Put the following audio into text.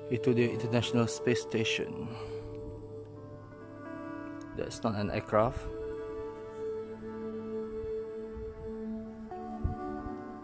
Itu the International Space Station. That's not an aircraft.